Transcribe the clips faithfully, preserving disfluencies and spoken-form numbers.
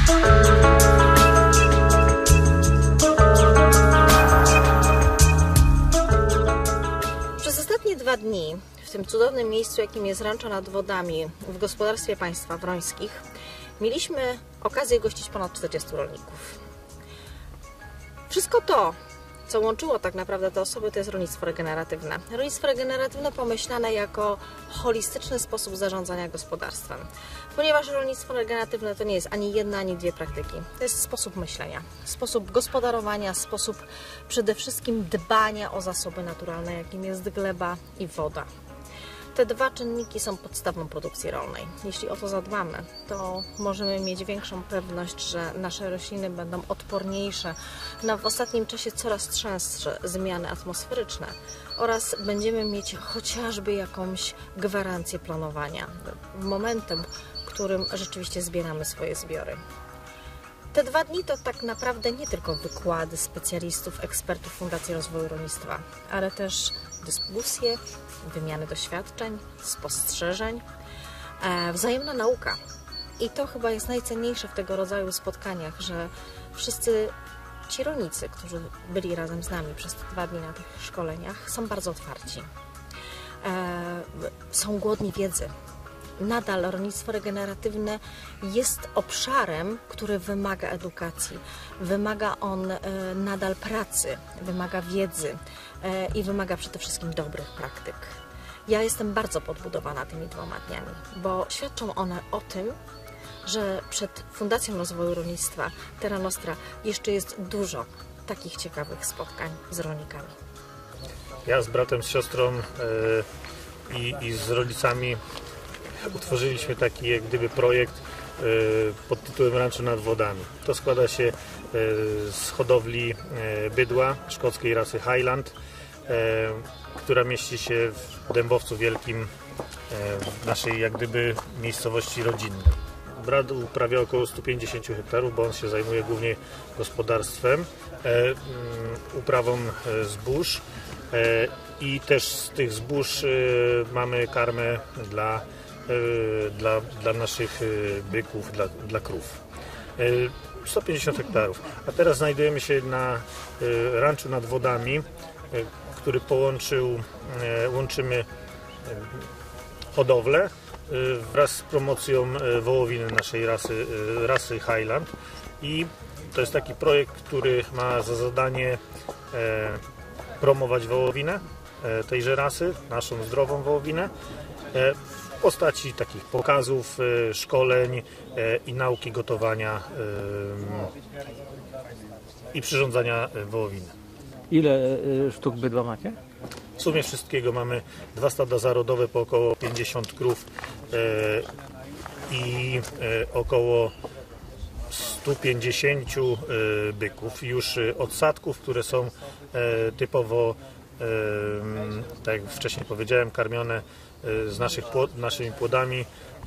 Przez ostatnie dwa dni w tym cudownym miejscu, jakim jest Rancho nad Wodami w gospodarstwie państwa Wrońskich, mieliśmy okazję gościć ponad czterdziestu rolników. Wszystko to, co łączyło tak naprawdę te osoby, to jest rolnictwo regeneratywne. Rolnictwo regeneratywne pomyślane jako holistyczny sposób zarządzania gospodarstwem. Ponieważ rolnictwo regeneratywne to nie jest ani jedna, ani dwie praktyki. To jest sposób myślenia, sposób gospodarowania, sposób przede wszystkim dbania o zasoby naturalne, jakim jest gleba i woda. Te dwa czynniki są podstawą produkcji rolnej. Jeśli o to zadbamy, to możemy mieć większą pewność, że nasze rośliny będą odporniejsze na w ostatnim czasie coraz częstsze zmiany atmosferyczne oraz będziemy mieć chociażby jakąś gwarancję planowania momentem, w którym rzeczywiście zbieramy swoje zbiory. Te dwa dni to tak naprawdę nie tylko wykłady specjalistów, ekspertów Fundacji Rozwoju Rolnictwa, ale też dyskusje, wymiany doświadczeń, spostrzeżeń, e, wzajemna nauka. I to chyba jest najcenniejsze w tego rodzaju spotkaniach, że wszyscy ci rolnicy, którzy byli razem z nami przez te dwa dni na tych szkoleniach, są bardzo otwarci. E, są głodni wiedzy. Nadal rolnictwo regeneratywne jest obszarem, który wymaga edukacji. Wymaga on e, nadal pracy, wymaga wiedzy e, i wymaga przede wszystkim dobrych praktyk. Ja jestem bardzo podbudowana tymi dwoma dniami, bo świadczą one o tym, że przed Fundacją Rozwoju Rolnictwa Terra Nostra jeszcze jest dużo takich ciekawych spotkań z rolnikami. Ja z bratem, z siostrą e, i, i z rodzicami utworzyliśmy taki jak gdyby projekt pod tytułem Rancho nad Wodami. To składa się z hodowli bydła szkockiej rasy Highland, która mieści się w Dębowcu Wielkim, w naszej jak gdyby miejscowości rodzinnej. Brat uprawia około stu pięćdziesięciu hektarów, bo on się zajmuje głównie gospodarstwem, uprawą zbóż i też z tych zbóż mamy karmę dla Dla, dla naszych byków, dla, dla krów. sto pięćdziesiąt hektarów. A teraz znajdujemy się na Ranchu nad Wodami, który połączył, łączymy hodowlę wraz z promocją wołowiny naszej rasy, rasy Highland. I to jest taki projekt, który ma za zadanie promować wołowinę tejże rasy, naszą zdrową wołowinę, w postaci takich pokazów, szkoleń i nauki gotowania i przyrządzania wołowiny. Ile sztuk bydła macie? W sumie wszystkiego mamy dwa stada zarodowe po około pięćdziesiąt krów i około stu pięćdziesięciu byków. Już odsadków, które są typowo, tak jak wcześniej powiedziałem, karmione z naszych płod, naszymi płodami,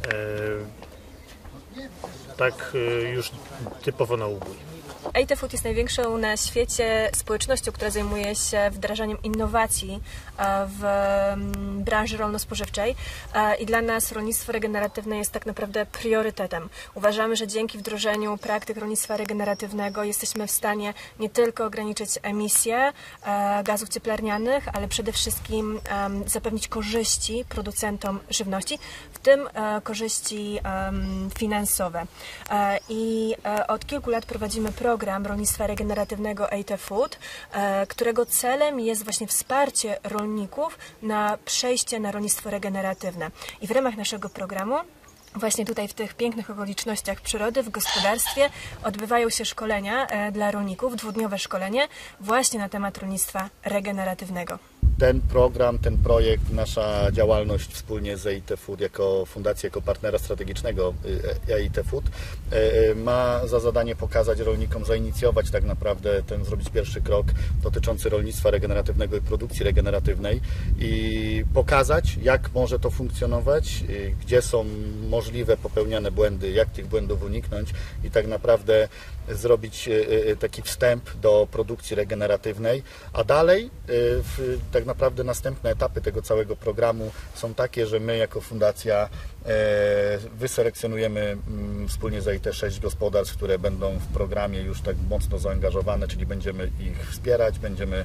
tak już typowo na ubój. A T Food jest największą na świecie społecznością, która zajmuje się wdrażaniem innowacji w branży rolno-spożywczej i dla nas rolnictwo regeneratywne jest tak naprawdę priorytetem. Uważamy, że dzięki wdrożeniu praktyk rolnictwa regeneratywnego jesteśmy w stanie nie tylko ograniczyć emisje gazów cieplarnianych, ale przede wszystkim zapewnić korzyści producentom żywności, w tym korzyści finansowe. I od kilku lat prowadzimy program program rolnictwa regeneratywnego A T Food, którego celem jest właśnie wsparcie rolników na przejście na rolnictwo regeneratywne. I w ramach naszego programu właśnie tutaj w tych pięknych okolicznościach przyrody, w gospodarstwie odbywają się szkolenia dla rolników, dwudniowe szkolenie właśnie na temat rolnictwa regeneratywnego. Ten program, ten projekt, nasza działalność wspólnie z A T Food jako fundacja, jako partnera strategicznego A T Food ma za zadanie pokazać rolnikom, zainicjować tak naprawdę ten, zrobić pierwszy krok dotyczący rolnictwa regeneratywnego i produkcji regeneratywnej i pokazać, jak może to funkcjonować, gdzie są możliwe popełniane błędy, jak tych błędów uniknąć i tak naprawdę zrobić taki wstęp do produkcji regeneratywnej, a dalej tak naprawdę następne etapy tego całego programu są takie, że my jako fundacja Wyselekcjonujemy wspólnie z E I T sześć gospodarstw, które będą w programie już tak mocno zaangażowane, czyli będziemy ich wspierać, będziemy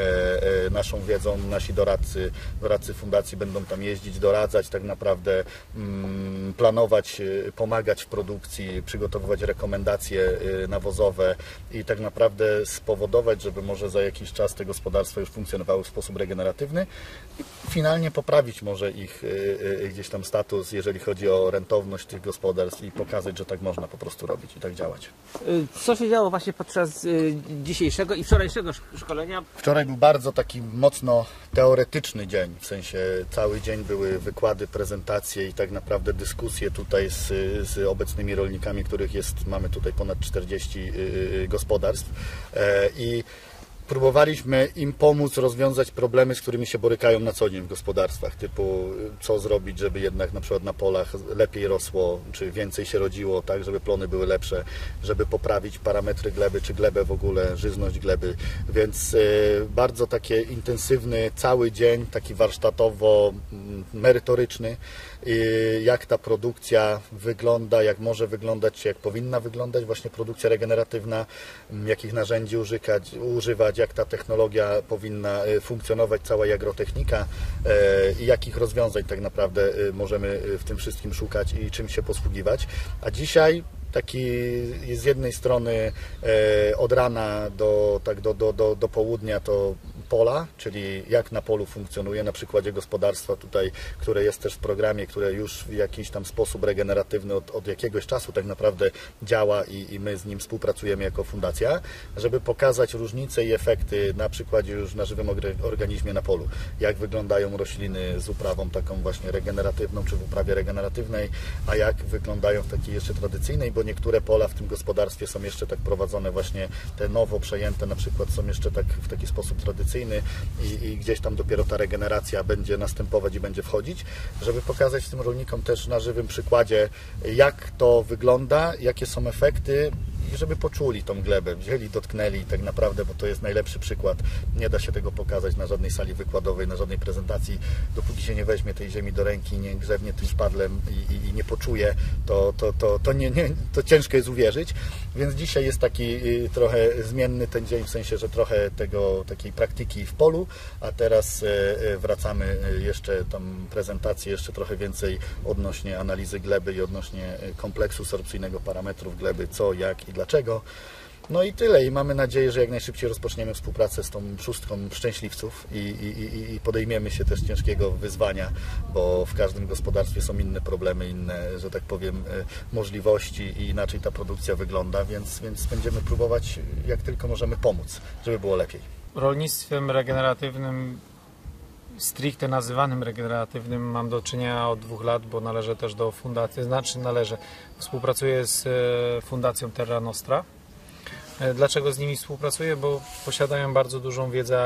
naszą wiedzą, nasi doradcy, doradcy fundacji będą tam jeździć, doradzać, tak naprawdę planować, pomagać w produkcji, przygotowywać rekomendacje nawozowe i tak naprawdę spowodować, żeby może za jakiś czas te gospodarstwa już funkcjonowały w sposób regeneratywny i finalnie poprawić może ich gdzieś tam status, jeżeli chodzi o rentowność tych gospodarstw i pokazać, że tak można po prostu robić i tak działać. Co się działo właśnie podczas dzisiejszego i wczorajszego szkolenia? Wczoraj był bardzo taki mocno teoretyczny dzień, w sensie cały dzień były wykłady, prezentacje i tak naprawdę dyskusje tutaj z, z obecnymi rolnikami, których jest, mamy tutaj ponad czterdzieści gospodarstw i próbowaliśmy im pomóc rozwiązać problemy, z którymi się borykają na co dzień w gospodarstwach, typu co zrobić, żeby jednak na przykład na polach lepiej rosło, czy więcej się rodziło, tak, żeby plony były lepsze, żeby poprawić parametry gleby, czy glebę w ogóle, żyzność gleby, więc bardzo taki intensywny cały dzień, taki warsztatowo-merytoryczny, jak ta produkcja wygląda, jak może wyglądać, jak powinna wyglądać właśnie produkcja regeneratywna, jakich narzędzi użykać, używać, jak ta technologia powinna funkcjonować, cała agrotechnika i jakich rozwiązań tak naprawdę możemy w tym wszystkim szukać i czym się posługiwać. A dzisiaj taki z jednej strony od rana do, tak do, do, do, do południa to pola, czyli jak na polu funkcjonuje, na przykładzie gospodarstwa tutaj, które jest też w programie, które już w jakiś tam sposób regeneratywny od, od jakiegoś czasu tak naprawdę działa i, i my z nim współpracujemy jako fundacja, żeby pokazać różnice i efekty na przykładzie już na żywym organizmie na polu. Jak wyglądają rośliny z uprawą taką właśnie regeneratywną, czy w uprawie regeneratywnej, a jak wyglądają w takiej jeszcze tradycyjnej, bo niektóre pola w tym gospodarstwie są jeszcze tak prowadzone właśnie, te nowo przejęte na przykład są jeszcze tak w taki sposób tradycyjny i, i gdzieś tam dopiero ta regeneracja będzie następować i będzie wchodzić, żeby pokazać tym rolnikom też na żywym przykładzie, jak to wygląda, jakie są efekty i żeby poczuli tą glebę, wzięli, dotknęli tak naprawdę, bo to jest najlepszy przykład. Nie da się tego pokazać na żadnej sali wykładowej, na żadnej prezentacji, dopóki się nie weźmie tej ziemi do ręki, nie grzebnie tym szpadlem i, i, i nie poczuje, to, to, to, to, nie, nie, to ciężko jest uwierzyć. Więc dzisiaj jest taki trochę zmienny ten dzień, w sensie, że trochę tego, takiej praktyki w polu, a teraz wracamy jeszcze tam prezentację, jeszcze trochę więcej odnośnie analizy gleby i odnośnie kompleksu sorpcyjnego, parametrów gleby, co, jak i dlaczego. No i tyle. I mamy nadzieję, że jak najszybciej rozpoczniemy współpracę z tą szóstką szczęśliwców i, i, i podejmiemy się też ciężkiego wyzwania, bo w każdym gospodarstwie są inne problemy, inne, że tak powiem, możliwości i inaczej ta produkcja wygląda, więc, więc będziemy próbować jak tylko możemy pomóc, żeby było lepiej. Rolnictwem regeneratywnym, stricte nazywanym regeneratywnym, mam do czynienia od dwóch lat, bo należę też do fundacji, znaczy należę, współpracuję z Fundacją Terra Nostra. Dlaczego z nimi współpracuję? Bo posiadają bardzo dużą wiedzę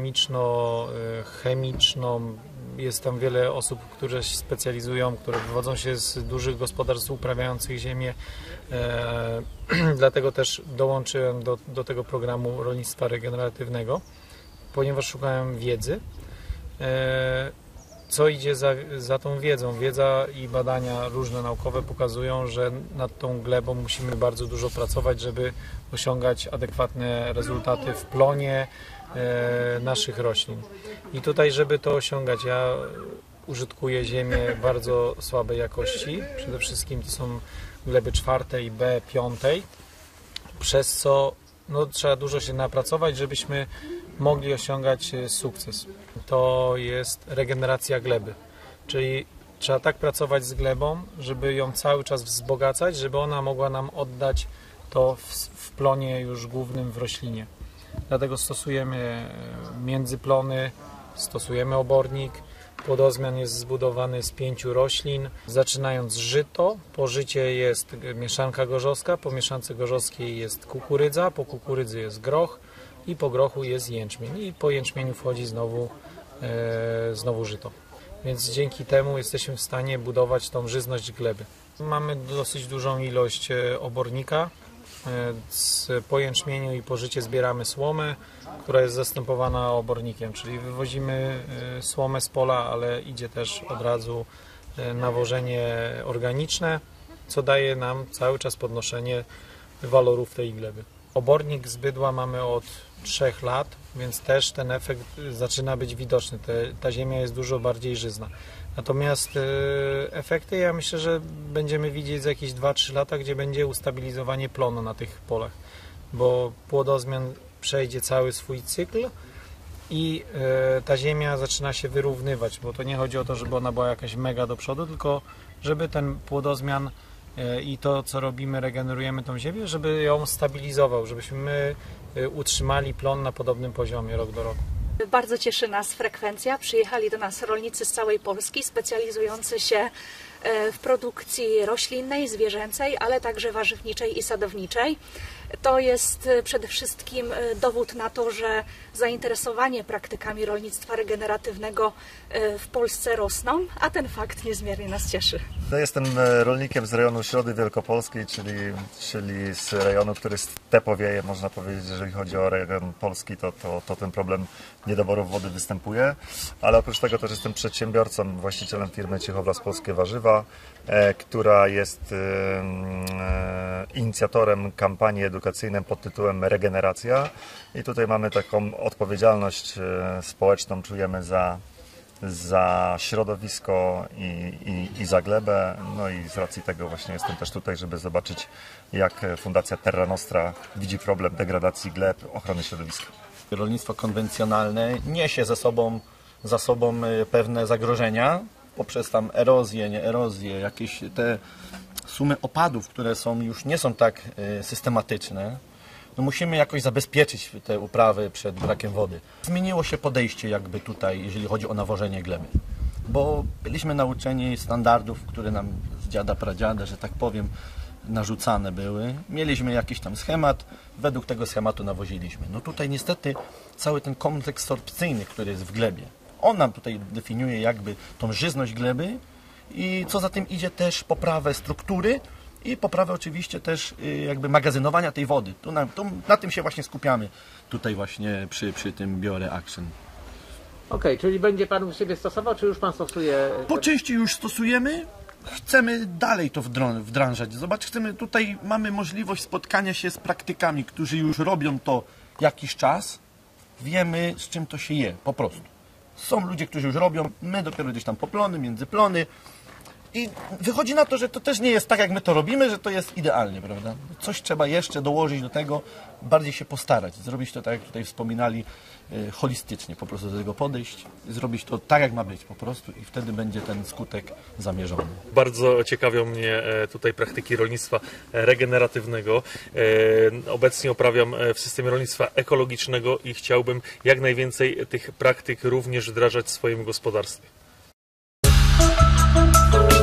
agronomiczno-chemiczną. Jest tam wiele osób, które się specjalizują, które wywodzą się z dużych gospodarstw uprawiających ziemię. E, dlatego też dołączyłem do, do tego programu rolnictwa regeneratywnego, ponieważ szukałem wiedzy. E, co idzie za, za tą wiedzą? Wiedza i badania różne naukowe pokazują, że nad tą glebą musimy bardzo dużo pracować, żeby osiągać adekwatne rezultaty w plonie e, naszych roślin. I tutaj, żeby to osiągać, ja użytkuję ziemię bardzo słabej jakości. Przede wszystkim to są gleby czwartej, B, piątej, przez co no, trzeba dużo się napracować, żebyśmy mogli osiągać sukces. To jest regeneracja gleby, czyli trzeba tak pracować z glebą, żeby ją cały czas wzbogacać, żeby ona mogła nam oddać to w, w plonie już głównym w roślinie. Dlatego stosujemy międzyplony, stosujemy obornik. Płodozmian jest zbudowany z pięciu roślin, zaczynając żyto, po życie jest mieszanka gorzowska, po mieszance gorzowskiej jest kukurydza, po kukurydzy jest groch i po grochu jest jęczmień i po jęczmieniu wchodzi znowu, e, znowu żyto. Więc dzięki temu jesteśmy w stanie budować tą żyzność gleby. Mamy dosyć dużą ilość obornika. Z, po jęczmieniu i po życie zbieramy słomę, która jest zastępowana obornikiem, czyli wywozimy słomę z pola, ale idzie też od razu nawożenie organiczne, co daje nam cały czas podnoszenie walorów tej gleby. Obornik z bydła mamy od trzech lat, więc też ten efekt zaczyna być widoczny. Te, ta ziemia jest dużo bardziej żyzna. Natomiast e, efekty ja myślę, że będziemy widzieć za jakieś dwa trzy lata, gdzie będzie ustabilizowanie plonu na tych polach, bo płodozmian przejdzie cały swój cykl i e, ta ziemia zaczyna się wyrównywać, bo to nie chodzi o to, żeby ona była jakaś mega do przodu, tylko żeby ten płodozmian e, i to, co robimy, regenerujemy tą ziemię, żeby ją stabilizował, żebyśmy my e, utrzymali plon na podobnym poziomie rok do roku. Bardzo cieszy nas frekwencja. Przyjechali do nas rolnicy z całej Polski, specjalizujący się w produkcji roślinnej, zwierzęcej, ale także warzywniczej i sadowniczej. To jest przede wszystkim dowód na to, że zainteresowanie praktykami rolnictwa regeneratywnego w Polsce rosną, a ten fakt niezmiernie nas cieszy. Ja jestem rolnikiem z rejonu Środy Wielkopolskiej, czyli, czyli z rejonu, który stepowieje, można powiedzieć, jeżeli chodzi o rejon polski, to, to, to ten problem niedoborów wody występuje, ale oprócz tego też jestem przedsiębiorcą, właścicielem firmy Ciechowlas Polskie Warzywa, e, która jest e, inicjatorem kampanii edukacyjnej pod tytułem Regeneracja i tutaj mamy taką odpowiedzialność e, społeczną, czujemy za za środowisko i, i, i za glebę, no i z racji tego właśnie jestem też tutaj, żeby zobaczyć, jak Fundacja Terra Nostra widzi problem degradacji gleb, ochrony środowiska. Rolnictwo konwencjonalne niesie ze sobą, za sobą pewne zagrożenia poprzez tam erozję, nie erozję, jakieś te sumy opadów, które są już nie są tak systematyczne. No musimy jakoś zabezpieczyć te uprawy przed brakiem wody. Zmieniło się podejście jakby tutaj, jeżeli chodzi o nawożenie gleby, bo byliśmy nauczeni standardów, które nam z dziada, pradziada, że tak powiem, narzucane były. Mieliśmy jakiś tam schemat, według tego schematu nawoziliśmy. No tutaj niestety cały ten kompleks sorpcyjny, który jest w glebie, on nam tutaj definiuje jakby tą żyzność gleby i co za tym idzie też poprawę struktury i poprawę oczywiście też jakby magazynowania tej wody. Tu na, tu, na tym się właśnie skupiamy tutaj właśnie przy, przy tym BioReaction. Okej, okay, czyli będzie Pan u siebie stosował, czy już Pan stosuje? Po części już stosujemy. Chcemy dalej to wdrażać. Zobacz, chcemy, tutaj mamy możliwość spotkania się z praktykami, którzy już robią to jakiś czas. Wiemy, z czym to się je, po prostu. Są ludzie, którzy już robią, my dopiero gdzieś tam poplony, międzyplony. I wychodzi na to, że to też nie jest tak, jak my to robimy, że to jest idealnie, prawda? Coś trzeba jeszcze dołożyć do tego, bardziej się postarać, zrobić to tak, jak tutaj wspominali, e, holistycznie, po prostu do tego podejść, zrobić to tak, jak ma być po prostu i wtedy będzie ten skutek zamierzony. Bardzo ciekawią mnie tutaj praktyki rolnictwa regeneratywnego. Obecnie uprawiam w systemie rolnictwa ekologicznego i chciałbym jak najwięcej tych praktyk również wdrażać w swoim gospodarstwie.